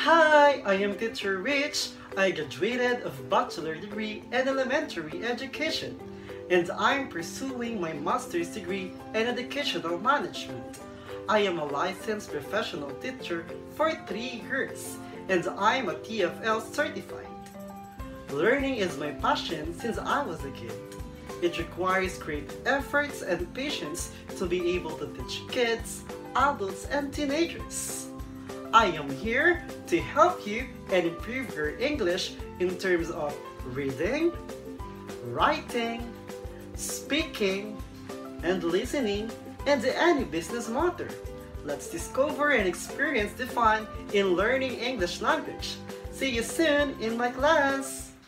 Hi, I am Teacher Rich. I graduated of Bachelor degree in Elementary Education, and I'm pursuing my Master's degree in Educational Management. I am a licensed professional teacher for 3 years, and I'm a TFL certified. Learning is my passion since I was a kid. It requires great efforts and patience to be able to teach kids, adults, and teenagers. I am here to help you and improve your English in terms of reading, writing, speaking, and listening, and any business matter. Let's discover and experience the fun in learning English language. See you soon in my class!